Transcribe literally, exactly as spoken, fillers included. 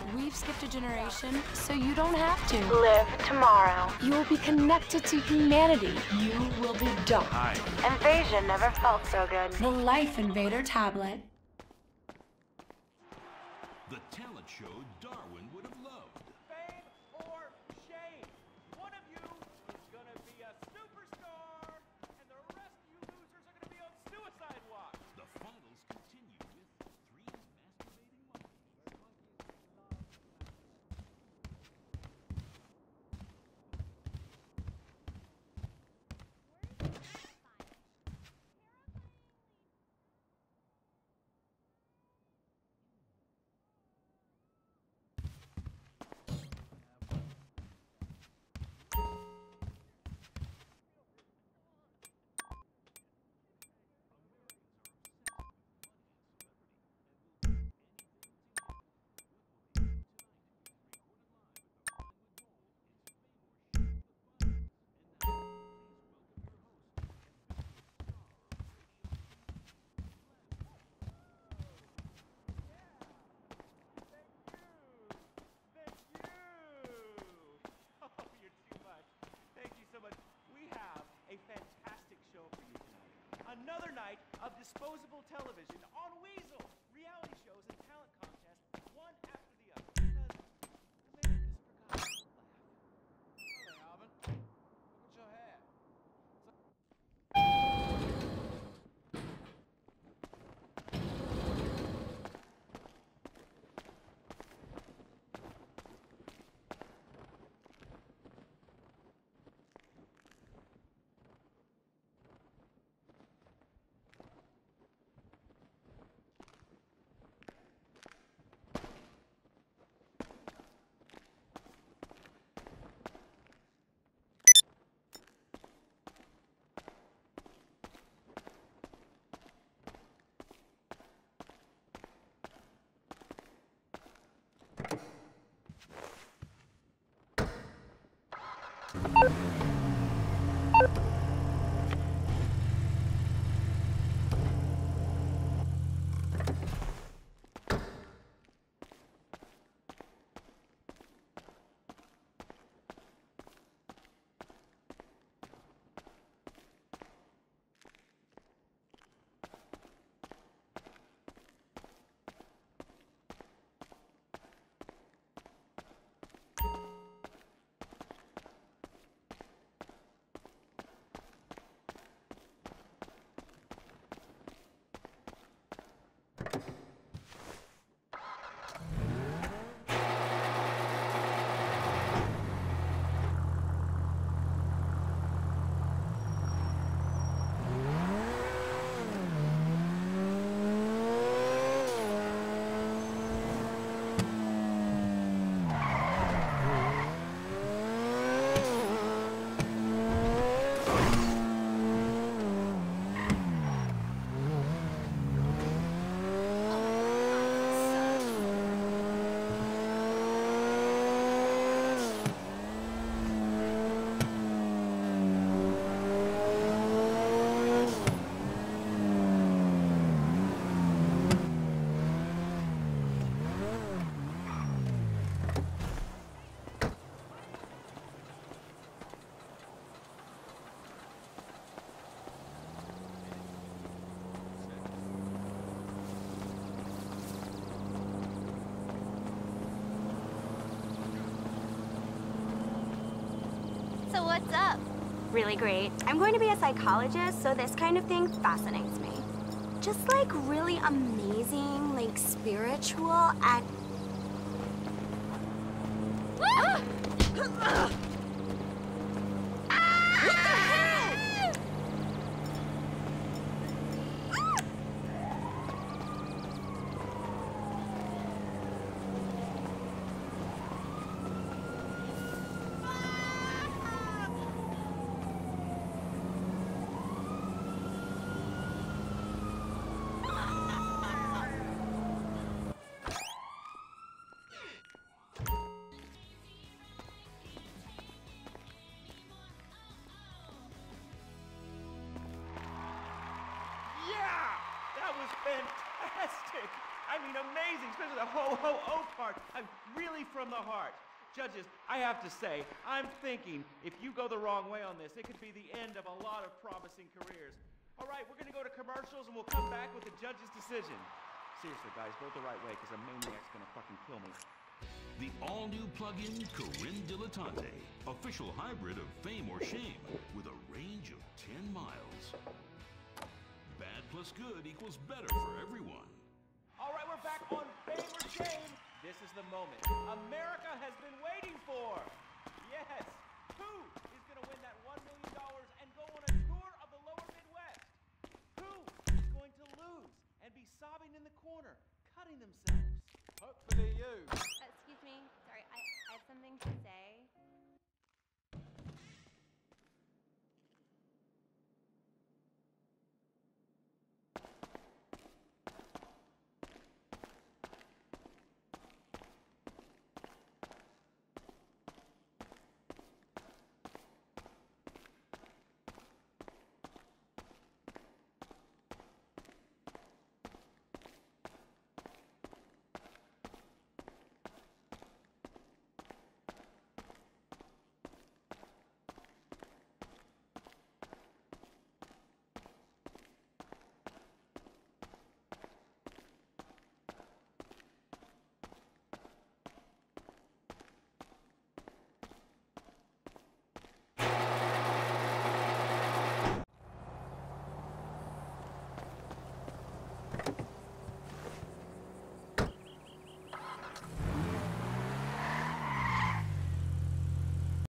We've skipped a generation, so you don't have to. Live tomorrow. You will be connected to humanity. You will be dark. Hi. Invasion never felt so good. The Life Invader tablet. The talent show Darwin would have loved. Fame or shame? One of you is gonna be a superstar, and the rest of you losers are gonna be on suicide watch. The finals continue with three masturbating monkeys. Thank you! Oh, you're too much. Thank you so much. We have a fantastic show for you tonight. Another night of disposable television on Weasel. Reality shows and talent contests, one after the other. Because Amanda just forgot to laugh. Hey, Alvin. Look at your hair. So what's up? Really great. I'm going to be a psychologist, so this kind of thing fascinates me. Just like really amazing, like spiritual and... Ah! Ah! What the hell? Yeah! That was fantastic! I mean, amazing, especially the ho-ho-oh part. I'm really from the heart. Judges, I have to say, I'm thinking if you go the wrong way on this, it could be the end of a lot of promising careers. All right, we're gonna go to commercials and we'll come back with the judge's decision. Seriously, guys, vote the right way because a maniac's gonna fucking kill me. The all-new plug-in Corinne Dilettante, official hybrid of Fame or Shame, with a range of ten miles. Bad plus good equals better for everyone. All right, we're back on Fame or Shame. This is the moment America has been waiting for. Yes, who is gonna win that one million dollars and go on a tour of the lower Midwest? Who is going to lose and be sobbing in the corner, cutting themselves? Hopefully you. Excuse me. Sorry, I, I have something to say.